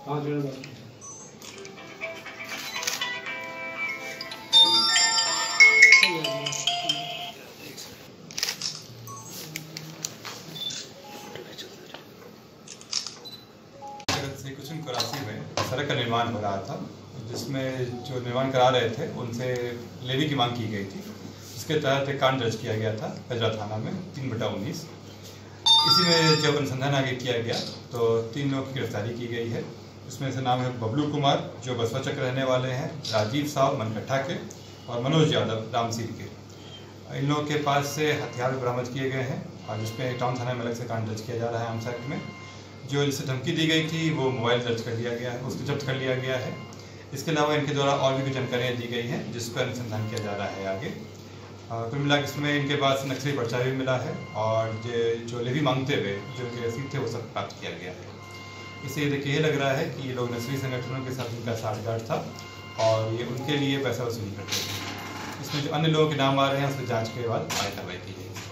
हाँ जो श्री कृष्ण कराची में सड़क का निर्माण हो रहा था, जिसमें जो निर्माण करा रहे थे उनसे लेवी की मांग की गई थी। इसके तहत एक कांड दर्ज किया गया था कजरा थाना में 3/19। इसी में जब अनुसंधान आगे किया गया तो 3 लोगों की गिरफ्तारी की गई है। इसमें से नाम है बबलू कुमार जो बसवा चक्र रहने वाले हैं, राजीव साहब मनकट्ठा के और मनोज यादव रामसीर के। इन लोगों के पास से हथियार बरामद किए गए हैं और जिसमें टाउन थाना में अलग से कांड दर्ज किया जा रहा है आर्म्स एक्ट में। जो जिसे धमकी दी गई थी वो मोबाइल दर्ज कर लिया गया है, उसको जब्त कर लिया गया है। इसके अलावा इनके द्वारा और भी कुछ जानकारियाँ दी गई हैं जिस पर अनुसंधान किया जा रहा है आगे। कुल मिला इसमें इनके पास नक्सली पर्चा भी मिला है और जो लेवी मांगते हुए जो इनके रसीद थे वो सब प्राप्त किया गया है। इससे ये देखिए ये लग रहा है कि ये लोग नक्सली संगठनों के साथ इनका साठगांठ था और ये उनके लिए पैसा वसूली करते थे। इसमें जो अन्य लोगों के नाम आ रहे हैं उसकी जाँच के बाद आगे कार्रवाई की जाएगी।